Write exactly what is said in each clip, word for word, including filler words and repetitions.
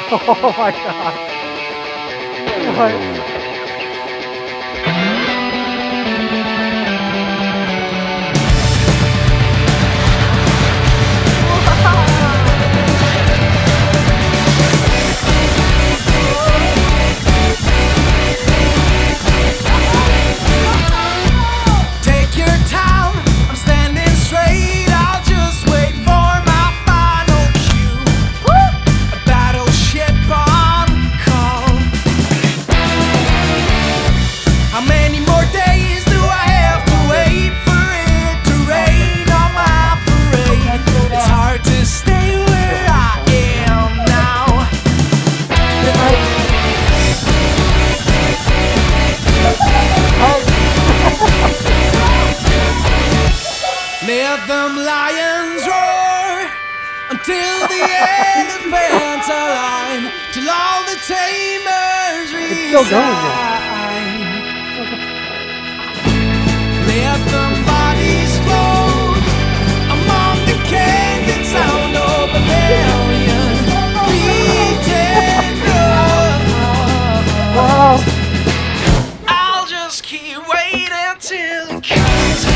Oh my god. What? Let them lions roar until the elephants align, till all the tamers resign. Let them bodies float among the candid sound of a million beaten drums. Wow. I'll just keep waiting till it comes.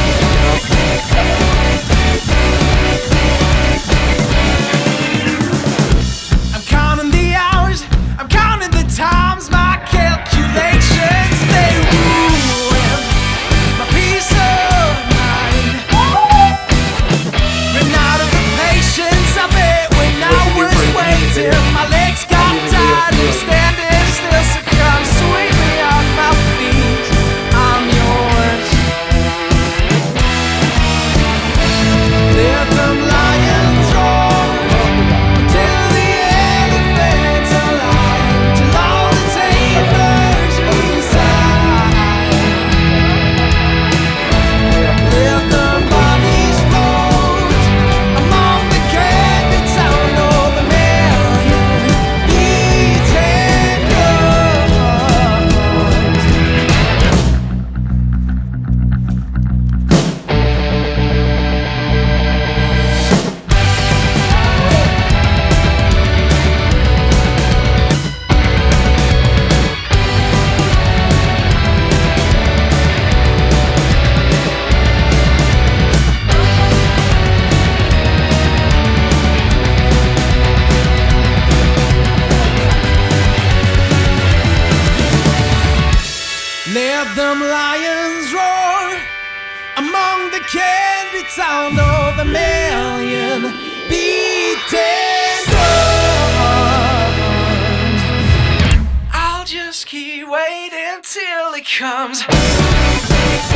I'm counting the hours, I'm counting the times, my calculations, they ruin my peace of mind. Ran out of the patience of it when I was waiting. My legs got tired of standing still, so come sweep me off my feet. I'm yours. Let them lions roar until the elephants align, till all the tamers resign. Let the bodies float among the candid sound of a million beaten drums. Let them lions roar among the candid sound of a million beaten drums. I'll just keep waiting till it comes.